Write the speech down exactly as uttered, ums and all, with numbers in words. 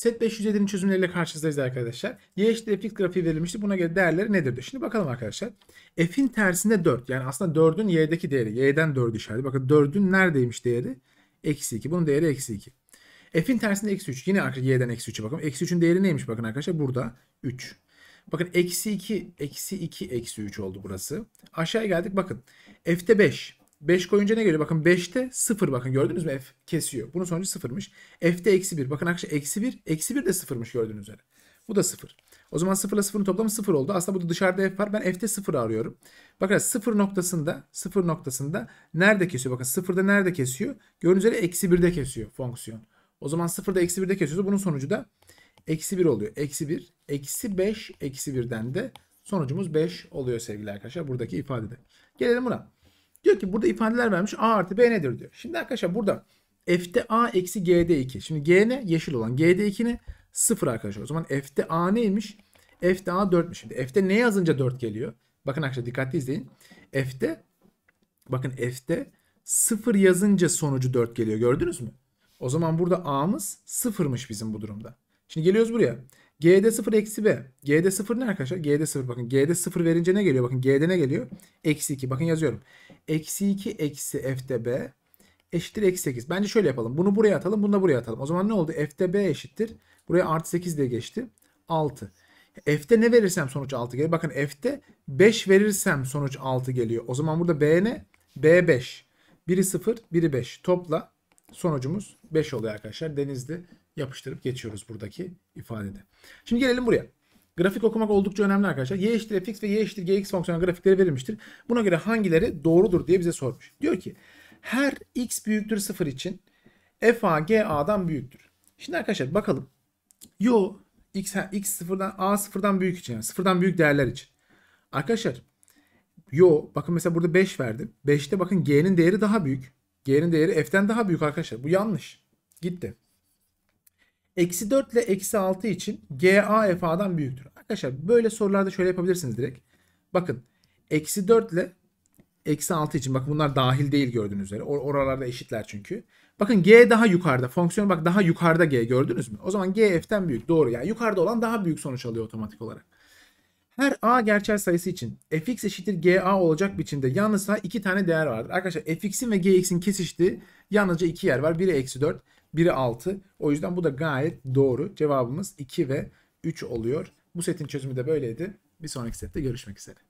Set beş yüz yedi'nin çözümleriyle karşınızdayız arkadaşlar. Y eşittir fx grafiği verilmişti. Buna göre değerleri nedir diyor. Şimdi bakalım arkadaşlar. F'in tersinde dört. Yani aslında dördün y'deki değeri. Y'den dört işareti. Bakın dördün neredeymiş değeri? Eksi iki. Bunun değeri eksi iki. F'in tersinde eksi üç. Yine arkadaşlar y'den eksi üçe bakalım. Eksi üçün değeri neymiş? Bakın arkadaşlar burada üç. Bakın eksi iki, eksi iki, eksi üç oldu burası. Aşağıya geldik bakın. F'te beş. beş koyunca ne geliyor? Bakın beşte sıfır, bakın gördünüz mü? F kesiyor. Bunun sonucu sıfırmış. F'te eksi bir. Bakın arkadaşlar eksi bir. Eksi bir de sıfırmış gördüğünüz üzere. Bu da sıfır. O zaman sıfır ile sıfırın toplamı sıfır oldu. Aslında burada dışarıda F var. Ben F'te sıfır arıyorum. Bakın sıfır noktasında sıfır noktasında nerede kesiyor? Bakın sıfırda nerede kesiyor? Gördüğünüz üzere eksi birde kesiyor fonksiyon. O zaman sıfırda eksi birde kesiyorsa bunun sonucu da eksi bir oluyor. Eksi bir. Eksi beş. Eksi birden de sonucumuz beş oluyor sevgili arkadaşlar. Buradaki ifadede. Gelelim buna. Diyor ki burada ifadeler vermiş. A artı B nedir diyor. Şimdi arkadaşlar burada F'te A eksi G'de iki. Şimdi G ne? Yeşil olan. G'de iki ne? sıfır arkadaşlar. O zaman F'te A neymiş? F'te A dört'müş. Şimdi F'te ne yazınca dört geliyor? Bakın arkadaşlar dikkatli izleyin. F'te bakın F'te sıfır yazınca sonucu dört geliyor. Gördünüz mü? O zaman burada A'mız sıfır'mış bizim bu durumda. Şimdi geliyoruz buraya. G'de sıfır eksi B. G'de sıfır ne arkadaşlar? G'de sıfır. Bakın G'de sıfır verince ne geliyor? Bakın G'de ne geliyor? Eksi iki. Bakın yazıyorum. Eksi iki eksi F'de B eşittir eksi sekiz. Bence şöyle yapalım. Bunu buraya atalım. Bunu da buraya atalım. O zaman ne oldu? F'de B eşittir. Buraya artı sekiz diye geçti. altı. F'te ne verirsem sonuç altı geliyor. Bakın F'te beş verirsem sonuç altı geliyor. O zaman burada B ne? B beş. Biri sıfır, biri beş. Topla sonucumuz beş oluyor arkadaşlar. Denizli yapıştırıp geçiyoruz buradaki ifadede. Şimdi gelelim buraya. Grafik okumak oldukça önemli arkadaşlar. Y eşittir fx ve y eşittir gx fonksiyon grafikleri verilmiştir. Buna göre hangileri doğrudur diye bize sormuş. Diyor ki her x büyüktür sıfır için f a g a'dan büyüktür. Şimdi arkadaşlar bakalım. Yo x, x sıfırdan a sıfırdan büyük için, yani sıfırdan büyük değerler için. Arkadaşlar yo bakın mesela burada beş verdim. beşte bakın g'nin değeri daha büyük. G'nin değeri f'ten daha büyük arkadaşlar. Bu yanlış. Gitti. Eksi dört ile eksi altı için G A F A'dan büyüktür. Arkadaşlar böyle sorularda şöyle yapabilirsiniz direkt. Bakın eksi dört ile eksi altı için, bakın bunlar dahil değil gördüğünüz üzere. Or oralarda eşitler çünkü. Bakın G daha yukarıda. Fonksiyon bak daha yukarıda G, gördünüz mü? O zaman G F'ten büyük. Doğru. Yani yukarıda olan daha büyük sonuç alıyor otomatik olarak. Her A gerçel sayısı için fx eşittir ga olacak biçimde yalnızca iki tane değer vardır. Arkadaşlar fx'in ve gx'in kesiştiği yalnızca iki yer var. Biri eksi dört, biri altı. O yüzden bu da gayet doğru. Cevabımız iki ve üç oluyor. Bu setin çözümü de böyleydi. Bir sonraki sette görüşmek üzere.